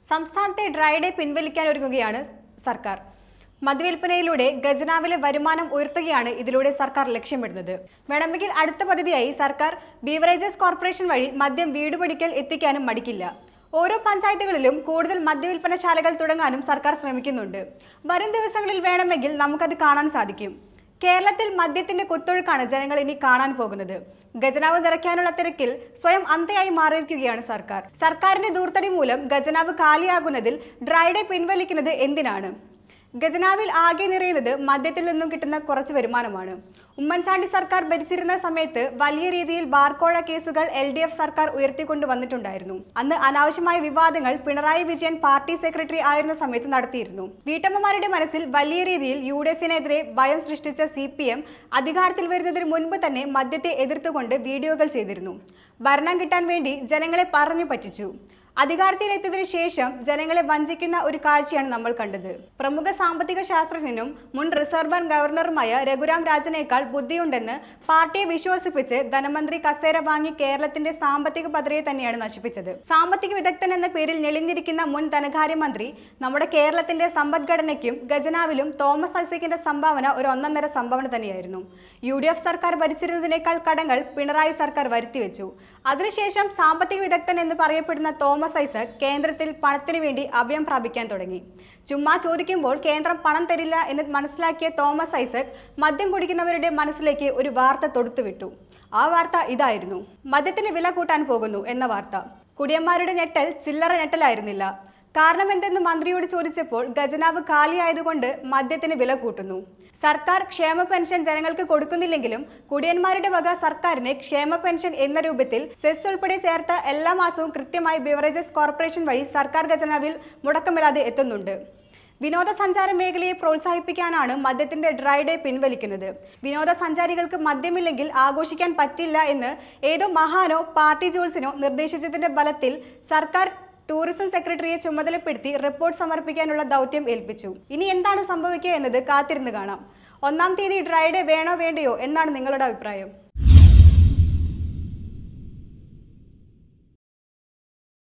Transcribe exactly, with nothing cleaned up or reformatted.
സംസ്ഥാനത്തെ dry day പിൻവലിക്കാനൊരുങ്ങുകയാണ് സർക്കാർ. മദ്യവിൽപ്പനയിലൂടെ ഖജനാവിലെ വരുമാനം ഉയർത്തുകയാണ് ഇതിലൂടെ സർക്കാർ ലക്ഷ്യമിടുന്നത്. വേണമെങ്കിൽ അടുത്ത പദ്ധതിയായി സർക്കാർ ബീവറേജസ് കോർപ്പറേഷൻ വഴി മദ്യം വീടുപടിക്കൽ എത്തിക്കാനും മടിക്കില്ല. ഓരോ പഞ്ചായത്തുകളിലും കൂടുതൽ മദ്യവിൽപ്പനശാലകൾ തുടങ്ങാനും സർക്കാർ ശ്രമിക്കുന്നുണ്ട്. വരും ദിവസങ്ങളിൽ വേണമെങ്കിൽ നമുക്കത് കാണാൻ സാധിക്കും. കേരളത്തിൽ മദ്യത്തിന്റെ കുത്തൊഴുക്കാണ് ജനങ്ങൾ ഇനി കാണാൻ പോകുന്നത്. ഖജനാവ് നിറയ്ക്കാനുള്ള തിരക്കിൽ സ്വയം അന്തയായി മാറിയിരിക്കുകയാണ് സർക്കാർ. സർക്കാരിന്റെ ദൂർത്തടി മൂലം ഖജനാവ് കാലിയാകുന്നതിൽ ഡ്രൈ ഡേ പിൻവലിക്കുന്നത് എന്തിനാണ്? ഖജനാവിൽ ആകെ നിറയുന്നത് മദ്യത്തിൽ നിന്നും കിട്ടുന്ന കുറച്ച് വരുമാനമാണ്. ഉമ്മൻചാണ്ടി സർക്കാർ ഭരിച്ചിരുന്ന സമയത്ത് വലിയ രീതിയിൽ ബാർക്കോഴ കേസുകൾ എൽ ഡി എഫ് സർക്കാർ ഉയർത്തിക്കൊണ്ടു വന്നിട്ടുണ്ടായിരുന്നു. അന്ന് അനാവശ്യമായ വിവാദങ്ങൾ പിണറായി വിജയൻ പാർട്ടി സെക്രട്ടറി ആയിരുന്ന സമയത്ത് നടത്തിയിരുന്നു. വീട്ടമ്മമാരുടെ മനസ്സിൽ വലിയ രീതിയിൽ യു ഡി എഫിനെതിരെ ഭയം സൃഷ്ടിച്ച സി പി എം അധികാരത്തിൽ വരുന്നതിന് മുൻപ് തന്നെ മദ്യത്തെ എതിർത്തുകൊണ്ട് വീഡിയോകൾ ചെയ്തിരുന്നു. ഭരണം കിട്ടാൻ വേണ്ടി ജനങ്ങളെ പറഞ്ഞു പറ്റിച്ചു. അധികാരത്തിലെത്തിയതിനു ശേഷം ജനങ്ങളെ വഞ്ചിക്കുന്ന ഒരു കാഴ്ചയാണ് നമ്മൾ കണ്ടത്. പ്രമുഖ സാമ്പത്തിക ശാസ്ത്രജ്ഞനും മുൻ റിസർവ് ബാങ്ക് ഗവർണറുമായ രഘുറാം രാജനേക്കാൾ ബുദ്ധിയുണ്ടെന്ന് പാർട്ടിയെ വിശ്വസിപ്പിച്ച് ധനമന്ത്രി കസേര വാങ്ങി കേരളത്തിന്റെ സാമ്പത്തിക ഭദ്രതയെ തന്നെയാണ് നശിപ്പിച്ചത്. സാമ്പത്തിക വിദഗ്ധൻ എന്ന പേരിൽ ഞെളിഞ്ഞിരിക്കുന്ന മുൻ ധനകാര്യമന്ത്രി നമ്മുടെ കേരളത്തിന്റെ സമ്പദ്ഘടനയ്ക്കും ഖജനാവിലും തോമസ് ഐസക്കിന്റെ സംഭാവന ഒരു ഒന്നൊന്നര സംഭാവന തന്നെയായിരുന്നു. യു ഡി എഫ് സർക്കാർ ഭരിച്ചിരുന്നതിനേക്കാൾ കടങ്ങൾ പിണറായി സർക്കാർ വരുത്തിവെച്ചു. അതിനുശേഷം സാമ്പത്തിക വിദഗ്ധൻ എന്ന് പറയപ്പെടുന്ന തോമസ് ഐസക് കേന്ദ്രത്തിൽ പണത്തിനു വേണ്ടി അഭയം പ്രാപിക്കാൻ തുടങ്ങി. ചുമ്മാ ചോദിക്കുമ്പോൾ കേന്ദ്രം പണം തരില്ല എന്ന് മനസ്സിലാക്കിയ തോമസ് ഐസക് മദ്യം കുടിക്കുന്നവരുടെ മനസ്സിലേക്ക് ഒരു വാർത്ത തൊടുത്തുവിട്ടു. ആ വാർത്ത ഇതായിരുന്നു: മദ്യത്തിന് വില കൂട്ടാൻ പോകുന്നു എന്ന വാർത്ത. കുടിയന്മാരുടെ ഞെട്ടൽ ചില്ലറ ഞെട്ടലായിരുന്നില്ല. കാരണം എന്തെന്ന് മന്ത്രിയോട് ചോദിച്ചപ്പോൾ ഖജനാവ് കാലിയായതുകൊണ്ട് മദ്യത്തിന് വില കൂട്ടുന്നു. സർക്കാർ ക്ഷേമ പെൻഷൻ ജനങ്ങൾക്ക് കൊടുക്കുന്നില്ലെങ്കിലും കുടിയന്മാരുടെ വക സർക്കാരിന് ക്ഷേമ പെൻഷൻ എന്ന രൂപത്തിൽ സെസ് ഉൾപ്പെടെ ചേർത്ത എല്ലാ മാസവും കൃത്യമായി ബിവറേജസ് കോർപ്പറേഷൻ വഴി സർക്കാർ ഖജനാവിൽ മുടക്കമില്ലാതെ എത്തുന്നുണ്ട്. വിനോദസഞ്ചാര മേഖലയെ പ്രോത്സാഹിപ്പിക്കാനാണ് മദ്യത്തിന്റെ ഡ്രൈ ഡേ പിൻവലിക്കുന്നത്. വിനോദസഞ്ചാരികൾക്ക് മദ്യമില്ലെങ്കിൽ ആഘോഷിക്കാൻ പറ്റില്ല എന്ന് ഏതോ മഹാനോ പാർട്ടി ജോൾസിനോ നിർദ്ദേശിച്ചതിന്റെ ബലത്തിൽ സർക്കാർ ടൂറിസം സെക്രട്ടറിയെ ചുമതലപ്പെടുത്തി റിപ്പോർട്ട് സമർപ്പിക്കാനുള്ള ദൗത്യം ഏൽപ്പിച്ചു. ഇനി എന്താണ് സംഭവിക്കുക എന്നത് കാത്തിരുന്ന് കാണാം. ഒന്നാം തീയതി ഡ്രൈ ഡേ വേണോ വേണ്ടയോ എന്നാണ് നിങ്ങളുടെ അഭിപ്രായം?